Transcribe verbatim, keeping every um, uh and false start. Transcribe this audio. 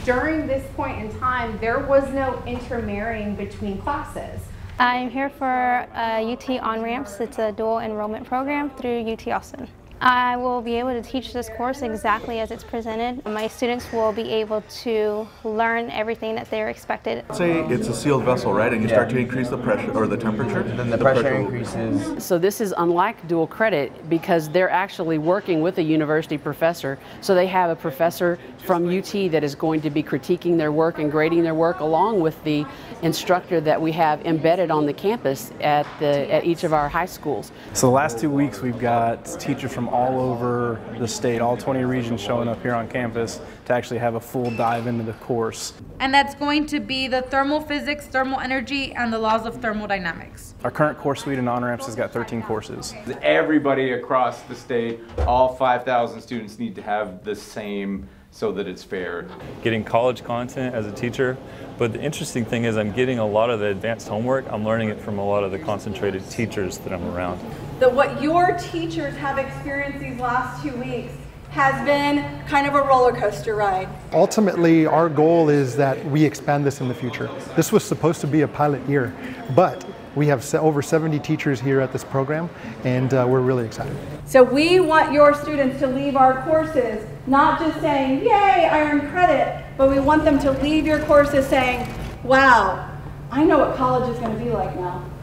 during this point in time, there was no intermarrying between classes. I'm here for uh, U T On-Ramps. It's a dual enrollment program through U T Austin. I will be able to teach this course exactly as it's presented. My students will be able to learn everything that they're expected. Say it's a sealed vessel, right? And you start to increase the pressure or the temperature. And then the, the pressure, pressure increases. So this is unlike dual credit because they're actually working with a university professor. So they have a professor from U T that is going to be critiquing their work and grading their work along with the instructor that we have embedded on the campus at, the, at each of our high schools. So the last two weeks we've got teachers from all over the state, all twenty regions showing up here on campus to actually have a full dive into the course. And that's going to be the thermal physics, thermal energy, and the laws of thermodynamics. Our current course suite in On-Ramps has got thirteen courses. Everybody across the state, all five thousand students need to have the same so that it's fair. Getting college content as a teacher, but the interesting thing is I'm getting a lot of the advanced homework. I'm learning it from a lot of the concentrated teachers that I'm around. That what your teachers have experienced these last two weeks has been kind of a roller coaster ride. Ultimately, our goal is that we expand this in the future. This was supposed to be a pilot year, but we have over seventy teachers here at this program, and uh, we're really excited. So we want your students to leave our courses not just saying, yay, I earned credit, but we want them to leave your courses saying, wow, I know what college is going to be like now.